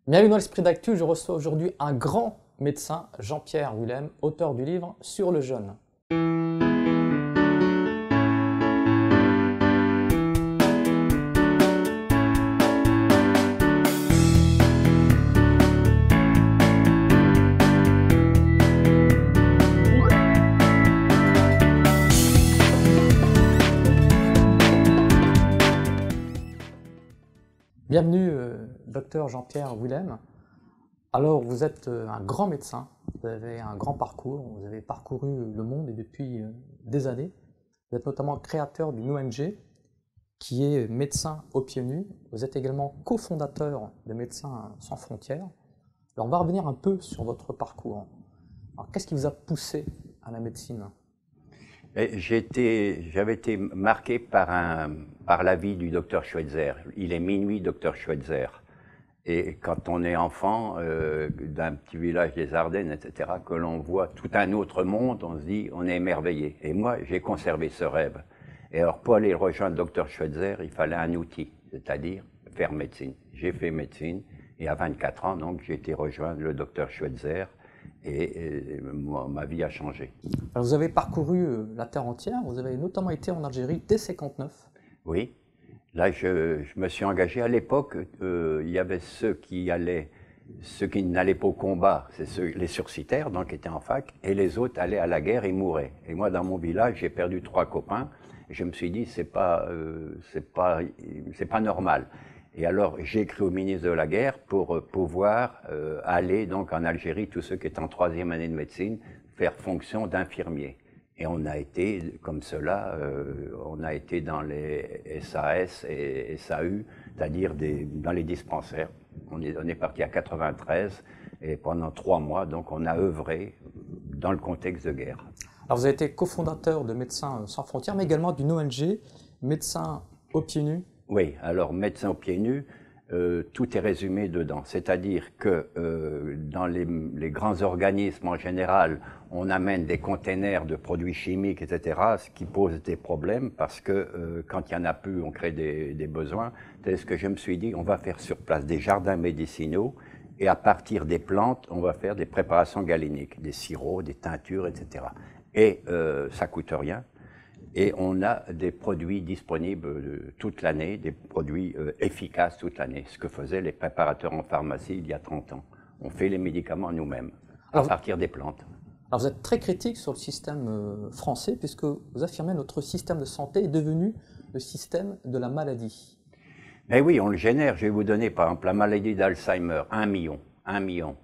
Bienvenue dans l'Esprit d'Actu, je reçois aujourd'hui un grand médecin, Jean-Pierre Willem, auteur du livre Sur le jeûne. Bienvenue, docteur Jean-Pierre Willem. Alors, vous êtes un grand médecin, vous avez un grand parcours, vous avez parcouru le monde et depuis des années. Vous êtes notamment créateur d'une ONG qui est Médecins aux pieds nus. Vous êtes également cofondateur de Médecins sans frontières. Alors, on va revenir un peu sur votre parcours. Alors, qu'est-ce qui vous a poussé à la médecine ? J'avais été marqué par la vie du docteur Schweitzer. Il est minuit, docteur Schweitzer. Et quand on est enfant d'un petit village des Ardennes, etc., que l'on voit tout un autre monde, on se dit, on est émerveillé. Et moi, j'ai conservé ce rêve. Et alors, pour aller rejoindre docteur Schweitzer, il fallait un outil, c'est-à-dire faire médecine. J'ai fait médecine et à 24 ans, donc, j'ai été rejoindre le docteur Schweitzer. Et ma vie a changé. Alors vous avez parcouru la terre entière, vous avez notamment été en Algérie dès 59. Oui, là je me suis engagé. À l'époque, il y avait ceux qui n'allaient pas au combat, c'est les sursitaires, donc qui étaient en fac, et les autres allaient à la guerre et mouraient. Et moi, dans mon village, j'ai perdu 3 copains, et je me suis dit, c'est pas normal. Et alors, j'ai écrit au ministre de la Guerre pour pouvoir aller donc en Algérie, tous ceux qui étaient en 3e année de médecine, faire fonction d'infirmier. Et on a été comme cela, on a été dans les SAS et SAU, c'est-à-dire dans les dispensaires. On est parti à 93 et pendant 3 mois, donc on a œuvré dans le contexte de guerre. Alors vous avez été cofondateur de Médecins sans frontières, mais également d'une ONG, Médecins aux pieds nus. Oui, alors Médecins aux pieds nus, tout est résumé dedans. C'est-à-dire que dans les grands organismes en général, on amène des containers de produits chimiques, etc., ce qui pose des problèmes parce que quand il n'y en a plus, on crée des besoins. C'est ce que je me suis dit, on va faire sur place des jardins médicinaux et à partir des plantes, on va faire des préparations galéniques, des sirops, des teintures, etc. Et ça coûte rien. Et on a des produits disponibles toute l'année, des produits efficaces toute l'année, ce que faisaient les préparateurs en pharmacie il y a 30 ans. On fait les médicaments nous-mêmes, à partir des plantes. Alors vous êtes très critique sur le système français, puisque vous affirmez que notre système de santé est devenu le système de la maladie. Mais oui, on le génère. Je vais vous donner par exemple la maladie d'Alzheimer, 1 million. 1 million.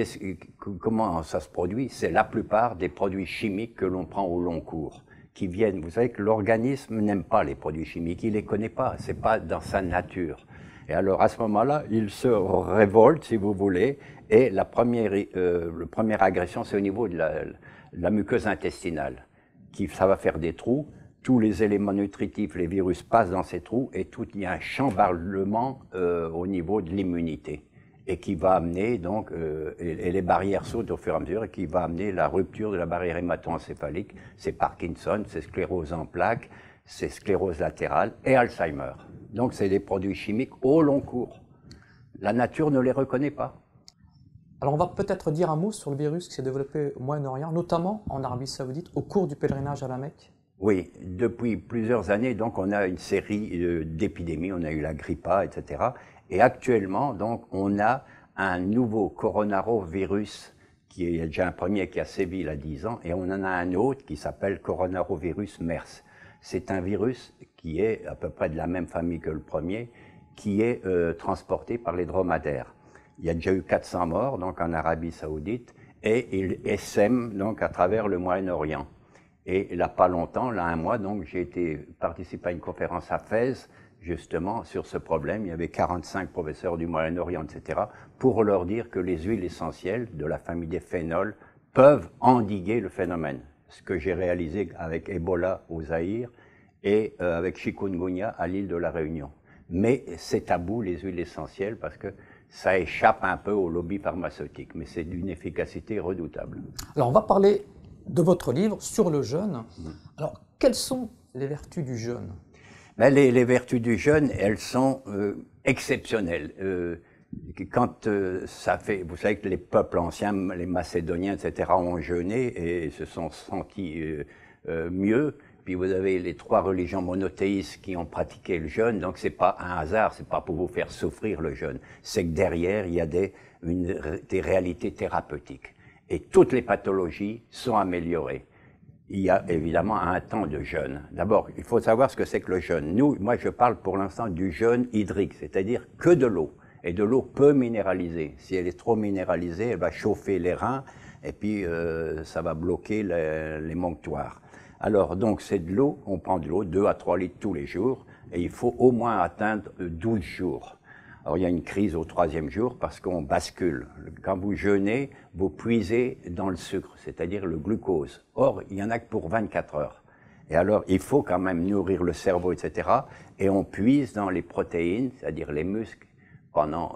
Comment ça se produit? C'est la plupart des produits chimiques que l'on prend au long cours. Qui viennent, vous savez que l'organisme n'aime pas les produits chimiques, il les connaît pas, c'est pas dans sa nature. Et alors à ce moment-là, il se révolte, si vous voulez, et la première agression, c'est au niveau de la muqueuse intestinale, ça va faire des trous. Tous les éléments nutritifs, les virus passent dans ces trous, et il y a un chambardement au niveau de l'immunité. Et qui va amener donc, et les barrières sautent au fur et à mesure, et qui va amener la rupture de la barrière hémato-encéphalique. C'est Parkinson, c'est sclérose en plaques, c'est sclérose latérale et Alzheimer. Donc c'est des produits chimiques au long cours. La nature ne les reconnaît pas. Alors on va peut-être dire un mot sur le virus qui s'est développé au Moyen-Orient, notamment en Arabie Saoudite, au cours du pèlerinage à la Mecque. Oui, depuis plusieurs années, donc on a une série d'épidémies, on a eu la grippe A, etc. Et actuellement, donc, on a un nouveau coronavirus, qui est déjà un premier qui a sévi il y a 10 ans, et on en a un autre qui s'appelle coronavirus MERS. C'est un virus qui est à peu près de la même famille que le premier, qui est transporté par les dromadaires. Il y a déjà eu 400 morts, donc en Arabie Saoudite, et il essaime donc à travers le Moyen-Orient. Et il n'y a pas longtemps, là 1 mois, donc j'ai participé à une conférence à Fès, justement sur ce problème. Il y avait 45 professeurs du Moyen-Orient, etc., pour leur dire que les huiles essentielles de la famille des phénols peuvent endiguer le phénomène. Ce que j'ai réalisé avec Ebola au Zaïre et avec chikungunya à l'île de la Réunion. Mais c'est tabou, les huiles essentielles, parce que ça échappe un peu au lobby pharmaceutique, mais c'est d'une efficacité redoutable. Alors on va parler de votre livre sur le jeûne. Alors quelles sont les vertus du jeûne? Ben les vertus du jeûne, elles sont exceptionnelles. Quand ça fait, vous savez que les peuples anciens, les Macédoniens, etc., ont jeûné et se sont sentis mieux. Puis vous avez les 3 religions monothéistes qui ont pratiqué le jeûne, donc c'est pas un hasard, c'est pas pour vous faire souffrir le jeûne. C'est que derrière, il y a des réalités thérapeutiques. Et toutes les pathologies sont améliorées. Il y a évidemment un temps de jeûne. D'abord, il faut savoir ce que c'est que le jeûne. Moi, je parle pour l'instant du jeûne hydrique, c'est-à-dire que de l'eau. Et de l'eau peu minéralisée. Si elle est trop minéralisée, elle va chauffer les reins et puis ça va bloquer l'émonctoire. Alors, donc, c'est de l'eau, on prend de l'eau, 2 à 3 litres tous les jours, et il faut au moins atteindre 12 jours. Alors, il y a une crise au 3e jour parce qu'on bascule. Quand vous jeûnez, vous puisez dans le sucre, c'est-à-dire le glucose. Or, il n'y en a que pour 24 heures. Et alors, il faut quand même nourrir le cerveau, etc. Et on puise dans les protéines, c'est-à-dire les muscles, pendant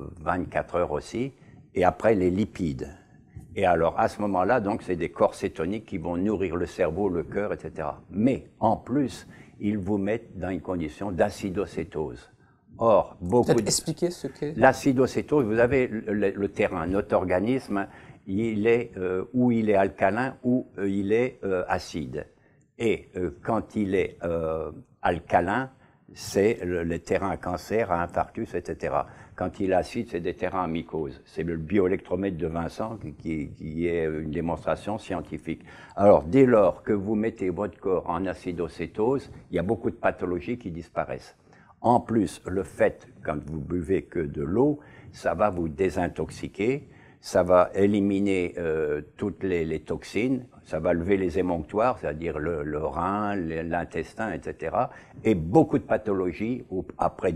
24 heures aussi, et après les lipides. Et alors, à ce moment-là, donc, c'est des corps cétoniques qui vont nourrir le cerveau, le cœur, etc. Mais, en plus, ils vous mettent dans une condition d'acidocétose. Or, peut-être expliquer ce qu'est l'acidocétose. Vous avez le terrain, notre organisme, il est ou il est alcalin ou il est acide. Et quand il est alcalin, c'est le terrain à cancer, à infarctus, etc. Quand il est acide, c'est des terrains à mycose. C'est le bioélectromètre de Vincent qui est une démonstration scientifique. Alors, dès lors que vous mettez votre corps en acidocétose, il y a beaucoup de pathologies qui disparaissent. En plus, le fait, quand vous buvez que de l'eau, ça va vous désintoxiquer, ça va éliminer toutes les toxines, ça va lever les émonctoires, c'est-à-dire le rein, l'intestin, etc. Et beaucoup de pathologies, après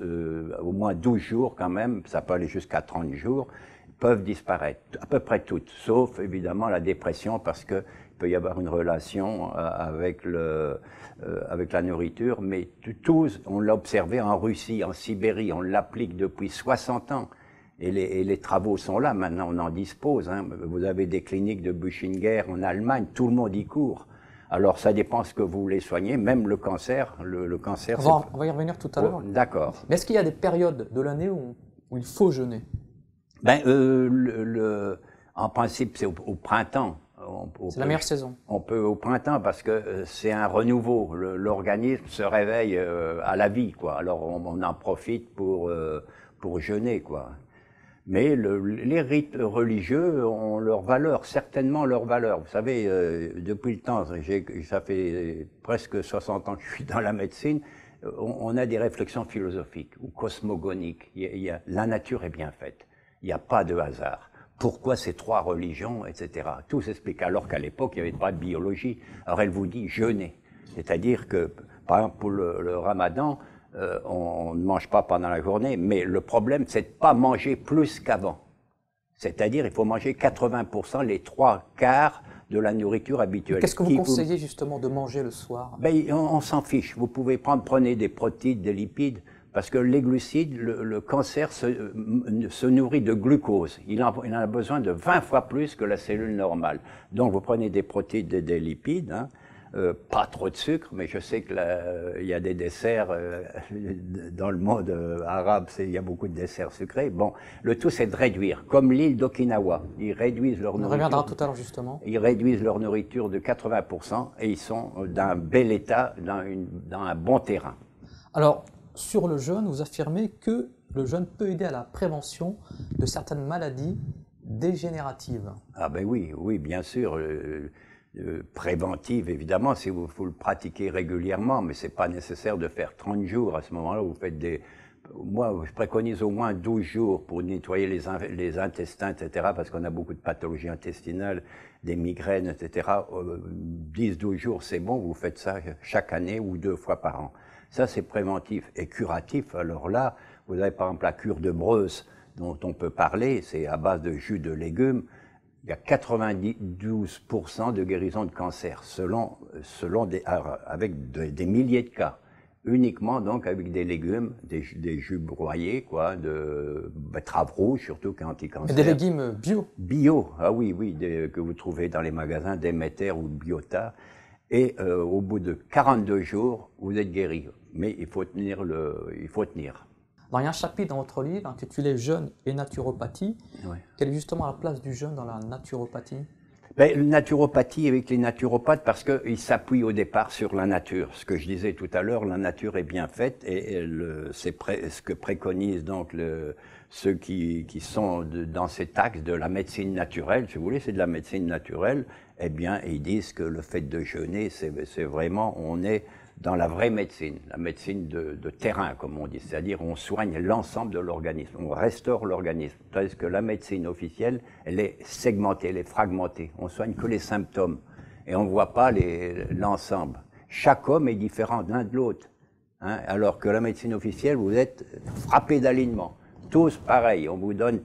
au moins 12 jours quand même, ça peut aller jusqu'à 30 jours, peuvent disparaître, à peu près toutes, sauf évidemment la dépression, parce qu'il peut y avoir une relation avec la nourriture, mais tous, on l'a observé en Russie, en Sibérie, on l'applique depuis 60 ans. Et les travaux sont là, maintenant on en dispose. Hein. Vous avez des cliniques de Buchinger en Allemagne, tout le monde y court. Alors ça dépend ce que vous voulez soigner, même le cancer. Le cancer, on va y revenir tout à l'heure. D'accord. Mais est-ce qu'il y a des périodes de l'année où il faut jeûner? En principe, c'est au printemps. C'est la meilleure saison. On peut au printemps parce que c'est un renouveau. L'organisme se réveille à la vie, quoi. Alors on en profite pour jeûner, quoi. Mais les rites religieux ont leur valeur, certainement leur valeur. Vous savez, depuis le temps, ça fait presque 60 ans que je suis dans la médecine, on a des réflexions philosophiques ou cosmogoniques. La nature est bien faite. Il n'y a pas de hasard. Pourquoi ces 3 religions, etc. Tout s'explique. Alors qu'à l'époque, il n'y avait pas de biologie. Alors elle vous dit jeûner. C'est-à-dire que, par exemple, pour le ramadan, on ne mange pas pendant la journée, mais le problème, c'est de ne pas manger plus qu'avant. C'est-à-dire, il faut manger 80%, les 3/4 de la nourriture habituelle. Qu'est-ce que vous conseillez justement de manger le soir? On s'en fiche. Vous pouvez prenez des protéines, des lipides, parce que les glucides, le cancer se nourrit de glucose. Il en a besoin de 20 fois plus que la cellule normale. Donc, vous prenez des protéines, des lipides, hein. Pas trop de sucre, mais je sais que il y a des desserts dans le monde arabe, il y a beaucoup de desserts sucrés. Bon, le tout c'est de réduire, comme l'île d'Okinawa. Ils réduisent leur nourriture. On reviendra tout à l'heure justement. Ils réduisent leur nourriture de 80% et ils sont d'un bel état, dans un bon terrain. Alors, sur le jeûne, vous affirmez que le jeûne peut aider à la prévention de certaines maladies dégénératives. Ah ben oui, bien sûr. Préventive, évidemment, si vous le pratiquez régulièrement, mais c'est pas nécessaire de faire 30 jours. À ce moment-là, vous faites moi, je préconise au moins 12 jours pour nettoyer les intestins, etc., parce qu'on a beaucoup de pathologies intestinales, des migraines, etc. 10-12 jours, c'est bon, vous faites ça chaque année ou 2 fois par an. Ça, c'est préventif. Et curatif, alors là, vous avez par exemple la cure de Breus, dont on peut parler, c'est à base de jus de légumes. Il y a 92% de guérison de cancer, avec des milliers de cas, uniquement donc avec des légumes, des jus broyés, quoi, de betterave rouge, surtout qui est anti-cancer. Et des légumes bio? Bio, ah oui, que vous trouvez dans les magasins Demeter ou Biota. Et au bout de 42 jours, vous êtes guéri. Mais il faut tenir. Alors, il y a un chapitre dans votre livre intitulé Jeûne et naturopathie. Ouais. Quelle est justement la place du jeûne dans la naturopathie? Ben, la naturopathie avec les naturopathes, parce qu'ils s'appuient au départ sur la nature. Ce que je disais tout à l'heure, la nature est bien faite et c'est ce que préconisent donc ceux qui sont dans cet axe de la médecine naturelle, si vous voulez, c'est de la médecine naturelle. Eh bien, ils disent que le fait de jeûner, c'est vraiment, on est dans la vraie médecine, la médecine de terrain, comme on dit, c'est-à-dire on soigne l'ensemble de l'organisme, on restaure l'organisme, tandis que la médecine officielle, elle est segmentée, elle est fragmentée, on soigne que les symptômes et on ne voit pas l'ensemble. Chaque homme est différent d'un de l'autre, hein, alors que la médecine officielle, vous êtes frappé d'alignement, tous pareils, on vous donne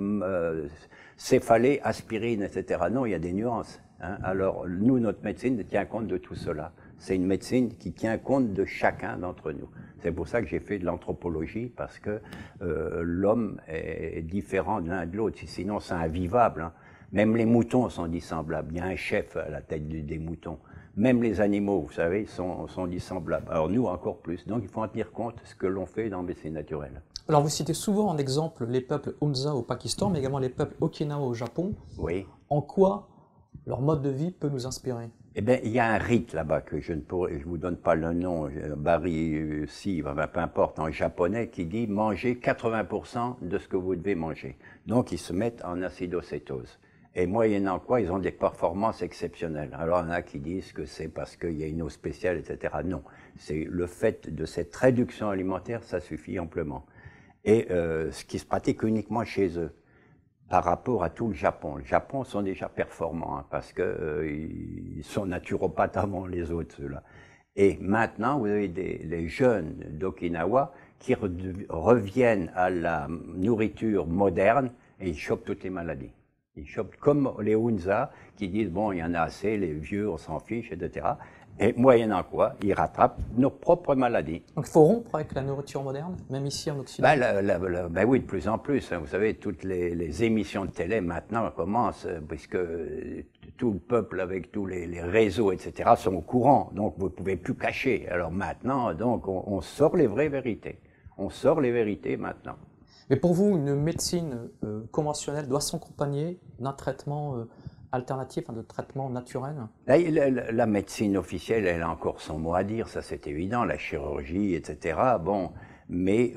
céphalée, aspirine, etc. Non, il y a des nuances. Hein. Alors nous, notre médecine tient compte de tout cela. C'est une médecine qui tient compte de chacun d'entre nous. C'est pour ça que j'ai fait de l'anthropologie, parce que l'homme est différent de l'un de l'autre, sinon c'est invivable. Hein. Même les moutons sont dissemblables. Il y a un chef à la tête des moutons. Même les animaux, vous savez, sont dissemblables. Alors nous, encore plus. Donc il faut en tenir compte ce que l'on fait dans la médecine naturelle. Alors vous citez souvent en exemple les peuples Hunza au Pakistan, mais également les peuples Okinawa au Japon. Oui. En quoi leur mode de vie peut nous inspirer? Eh bien, il y a un rite là-bas que je vous donne pas le nom, Bari, si, enfin, peu importe, en japonais, qui dit manger 80% de ce que vous devez manger. Donc, ils se mettent en acidocétose. Et moyennant quoi, ils ont des performances exceptionnelles. Alors, il y en a qui disent que c'est parce qu'il y a une eau spéciale, etc. Non, c'est le fait de cette réduction alimentaire, ça suffit amplement. Et ce qui se pratique uniquement chez eux. Par rapport à tout le Japon. Le Japon sont déjà performants, hein, parce que ils sont naturopathes avant les autres, ceux-là. Et maintenant, vous avez les jeunes d'Okinawa qui reviennent à la nourriture moderne et ils chopent toutes les maladies. Ils chopent comme les Hunza qui disent, bon, il y en a assez, les vieux, on s'en fiche, etc. Et moyennant quoi, ils rattrapent nos propres maladies. Donc il faut rompre avec la nourriture moderne, même ici en Occident? Ben oui, de plus en plus. Hein. Vous savez, toutes les émissions de télé maintenant commencent, puisque tout le peuple avec tous les réseaux, etc., sont au courant. Donc vous ne pouvez plus cacher. Alors maintenant, donc, on sort les vraies vérités. On sort les vérités maintenant. Mais pour vous, une médecine conventionnelle doit s'accompagner d'un traitement alternatif, de traitement naturel? La médecine officielle, elle a encore son mot à dire, ça c'est évident, la chirurgie, etc. Bon, mais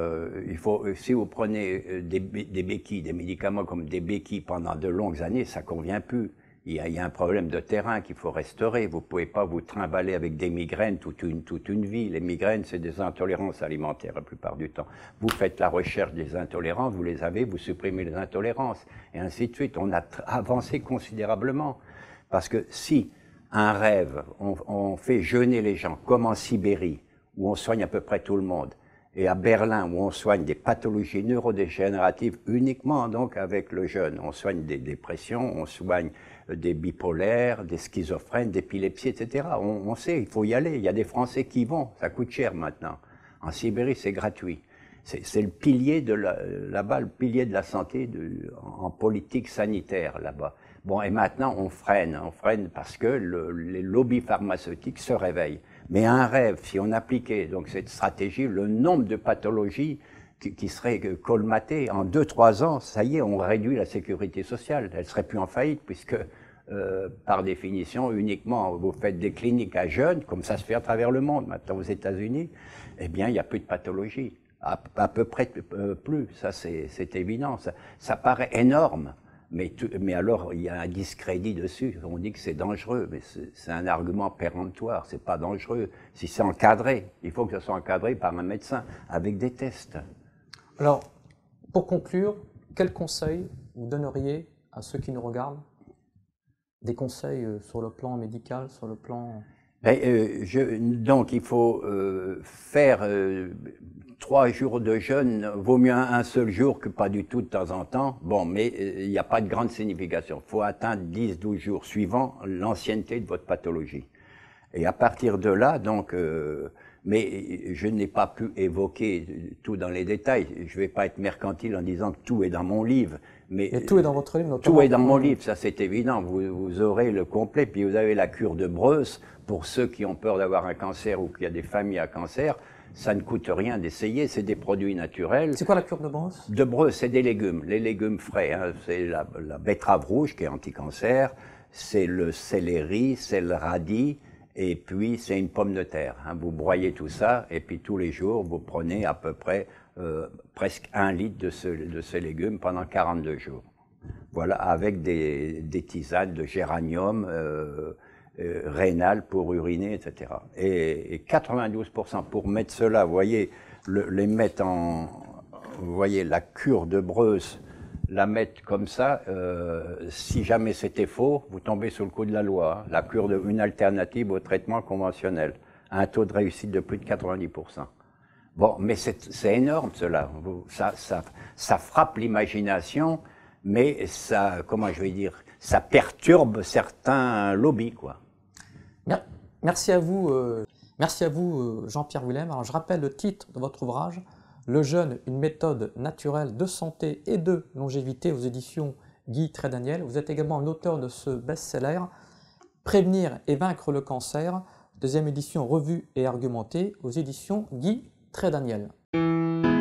il faut, si vous prenez des béquilles, des médicaments comme des béquilles pendant de longues années, ça convient plus. Il y a un problème de terrain qu'il faut restaurer. Vous pouvez pas vous trimballer avec des migraines toute une vie. Les migraines, c'est des intolérances alimentaires la plupart du temps. Vous faites la recherche des intolérances, vous les avez, vous supprimez les intolérances, et ainsi de suite. On a avancé considérablement. Parce que si un rêve, on fait jeûner les gens, comme en Sibérie, où on soigne à peu près tout le monde, et à Berlin, où on soigne des pathologies neurodégénératives uniquement donc avec le jeûne. On soigne des dépressions, on soigne des bipolaires, des schizophrènes, d'épilepsie, etc. On sait, il faut y aller. Il y a des Français qui y vont. Ça coûte cher maintenant. En Sibérie, c'est gratuit. C'est le pilier de là-bas, le pilier de la santé en politique sanitaire là-bas. Bon, et maintenant, on freine parce que les lobbies pharmaceutiques se réveillent. Mais un rêve, si on appliquait donc cette stratégie, le nombre de pathologies qui seraient colmatées en 2-3 ans, ça y est, on réduit la sécurité sociale. Elle serait plus en faillite puisque, par définition, uniquement vous faites des cliniques à jeunes, comme ça se fait à travers le monde, maintenant aux États-Unis, eh bien, il n'y a plus de pathologie. À peu près plus, ça c'est évident. Ça paraît énorme. Mais alors, il y a un discrédit dessus. On dit que c'est dangereux, mais c'est un argument péremptoire. C'est pas dangereux. Si c'est encadré, il faut que ça soit encadré par un médecin, avec des tests. Alors, pour conclure, quels conseils vous donneriez à ceux qui nous regardent? Des conseils sur le plan médical, sur le plan... Donc, il faut faire 3 jours de jeûne, vaut mieux un seul jour que pas du tout de temps en temps. Bon, mais il n'y a pas de grande signification. Il faut atteindre 10-12 jours suivant l'ancienneté de votre pathologie. Et à partir de là, donc, mais je n'ai pas pu évoquer tout dans les détails. Je ne vais pas être mercantile en disant que tout est dans mon livre. Mais tout est dans votre livre, notamment. Tout est dans mon livre, ça c'est évident. Vous aurez le complet. Puis vous avez la cure de Breus pour ceux qui ont peur d'avoir un cancer ou qu'il y a des familles à cancer. ça ne coûte rien d'essayer, c'est des produits naturels. C'est quoi la cure de brosse? De Breuse, c'est des légumes, les légumes frais. Hein. C'est la betterave rouge qui est anti-cancer, c'est le céleri, c'est le radis, et puis c'est une pomme de terre. Hein. Vous broyez tout ça, et puis tous les jours, vous prenez à peu près presque 1 litre de ces légumes pendant 42 jours. Voilà, avec des tisanes de géranium, rénal pour uriner, etc. Et 92% pour mettre cela, vous voyez, les mettre en... Vous voyez, la cure de Breuse, la mettre comme ça, si jamais c'était faux, vous tombez sous le coup de la loi. Hein. La cure une alternative au traitement conventionnel, à un taux de réussite de plus de 90%. Bon, mais c'est énorme cela. Ça frappe l'imagination, mais ça, comment je vais dire, ça perturbe certains lobbies, quoi. Merci à vous, Jean-Pierre Willem. Alors, je rappelle le titre de votre ouvrage, Le jeûne, une méthode naturelle de santé et de longévité, aux éditions Guy Trédaniel. Vous êtes également l'auteur de ce best-seller, Prévenir et vaincre le cancer, deuxième édition revue et argumentée, aux éditions Guy Trédaniel.